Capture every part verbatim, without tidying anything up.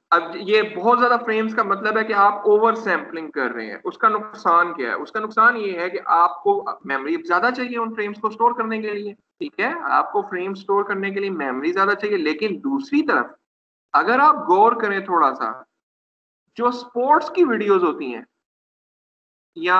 अब ये बहुत ज्यादा फ्रेम्स का मतलब है कि आप ओवर सैम्पलिंग कर रहे हैं। उसका नुकसान क्या है? उसका नुकसान ये है कि आपको मेमोरी ज्यादा चाहिए उन फ्रेम्स को स्टोर करने के लिए, ठीक है? आपको फ्रेम स्टोर करने के लिए मेमोरी ज्यादा चाहिए। लेकिन दूसरी तरफ अगर आप गौर करें थोड़ा सा, जो स्पोर्ट्स की वीडियोस होती हैं या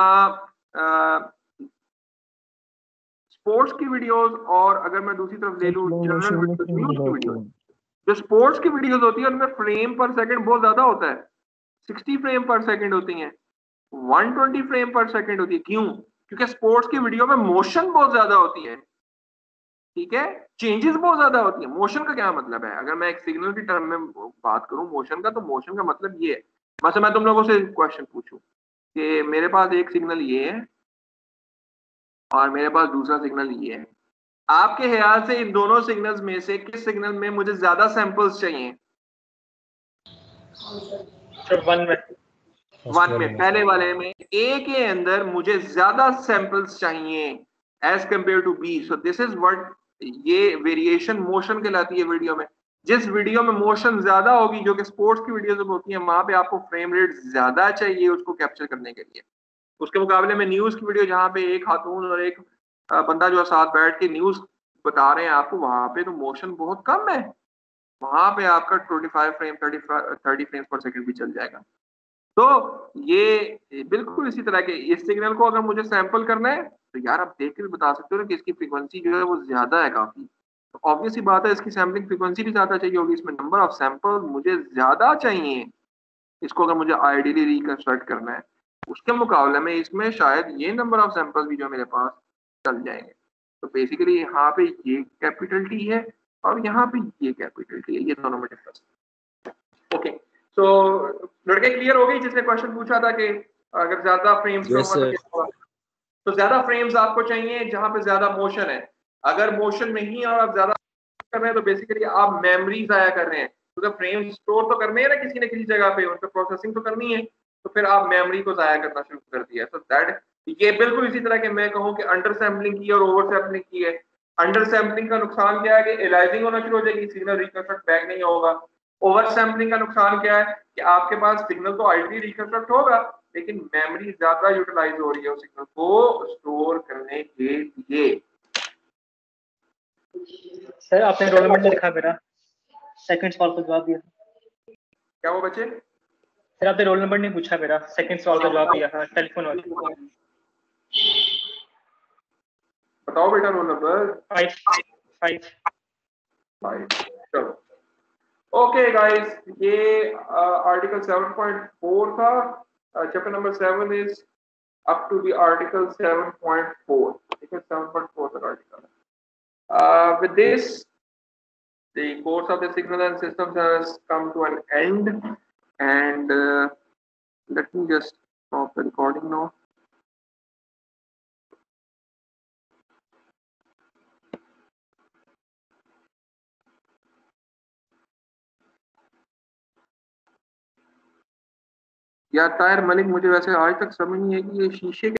स्पोर्ट्स की वीडियोस, और अगर मैं दूसरी तरफ ले लूं जनरल वीडियोस, न्यूज की वीडियोस, जो स्पोर्ट्स की वीडियोस होती है उनमें फ्रेम पर सेकंड बहुत ज्यादा होता है। साठ फ्रेम पर सेकंड होती हैं, एक सौ बीस फ्रेम पर सेकंड होती है। क्यों? क्योंकि स्पोर्ट्स की वीडियो में मोशन बहुत ज्यादा होती है, ठीक है? चेंजेस बहुत ज्यादा होती है। मोशन का क्या मतलब है? अगर मैं एक सिग्नल की टर्म में बात करूं मोशन का, तो मोशन का मतलब ये है, मतलब मैं तुम लोगों से क्वेश्चन पूछूं कि मेरे पास एक सिग्नल ये है और मेरे पास दूसरा सिग्नल ये है, आपके ख्याल से इन दोनों सिग्नल्स में से किस सिग्नल में मुझे ज्यादा सैंपल्स चाहिए? वन में वन में, पहले वाले में ए के अंदर मुझे ज्यादा सैंपल्स चाहिए as compare to B. So this is what ये वेरिएशन मोशन कहलाती है वीडियो में। जिस वीडियो में मोशन ज्यादा होगी, जो कि स्पोर्ट्स की वीडियोस में होती है, वहां पे आपको फ्रेम रेट ज्यादा चाहिए उसको कैप्चर करने के लिए। उसके मुकाबले में न्यूज की वीडियो, जहां पे एक खातून और एक बंदा जो साथ बैठ के न्यूज बता रहे हैं आपको, वहां पे तो मोशन बहुत कम है। वहां पे आपका पच्चीस फ्रेम तीस फ्रेम्स पर सेकंड भी चल जाएगा। तो ये बिल्कुल इसी तरह के इस सिग्नल को अगर मुझे सैंपल करना है, तो यार आप देख के भी बता सकते हो ना कि इसकी फ्रीक्वेंसी जो है वो ज्यादा है काफी। तो ऑब्वियस सी बात है इसकी सैम्पलिंग फ्रीक्वेंसी भी ज्यादा चाहिए होगी, इसमें नंबर ऑफ सैंपल मुझे ज्यादा चाहिए इसको अगर मुझे आइडियली रिकंस्ट्रक्ट करना है। उसके मुकाबले में इसमें शायद ये नंबर ऑफ सैंपल्स भी जो मेरे पास चल जाएंगे। तो बेसिकली यहाँ पे ये कैपिटल टी है और यहाँ पे ये कैपिटल टी है, ये दोनों में डिफरेंस। ओके, सो लड़के क्लियर हो गई जिसने क्वेश्चन पूछा था कि अगर ज्यादा फ्रेम्स का yes, मतलब, तो ज्यादा फ्रेम्स आपको चाहिए जहां पे ज्यादा मोशन है। अगर मोशन नहीं है और आप ज्यादा कर रहे हैं तो बेसिकली आप मेमोरी जाया कर रहे हैं, क्योंकि तो फ्रेम स्टोर तो करने हैं ना किसी न किसी जगह पे, उन पर प्रोसेसिंग तो करनी है, तो फिर आप मेमोरी को जाया करना शुरू कर दिया। तो दैट ये बिल्कुल इसी तरह के मैं कहूँ कि अंडर सैम्पलिंग की और ओवर सैम्पलिंग की है। अंडर सैम्पलिंग का नुकसान क्या है कि एलाइजिंग होना शुरू हो जाएगी, सिग्नल रिकंस्ट्रक्ट बैक नहीं होगा। ओवर सैम्पलिंग का नुकसान क्या है कि आपके पास सिग्नल तो आइडियली रिकंस्ट्रक्ट होगा, लेकिन मेमोरी ज्यादा यूटिलाइज हो रही है उस सिग्नल को स्टोर करने के लिए। सर आपने रोल नंबर नहीं लिखा मेरा, सेकंड सवाल का जवाब दिया। क्या वो बच्चे? सर आपने रोल नंबर नहीं पूछा मेरा, सेकंड सवाल का जवाब दिया। हाँ, टेलीफोन वाले। बताओ बेटा roll number. Five five five. चलो ओके गाइस, ये आर्टिकल सेवन पॉइंट फोर था। Chapter number seven is up to the article seven point four. ठीक है, सेवन पॉइंट फोर तक आर्टिकल है। With this the course of the signal and systems has come to an end, and uh, let me just stop the recording now. यार ताहिर मलिक, मुझे वैसे आज तक समझ नहीं है कि ये शीशे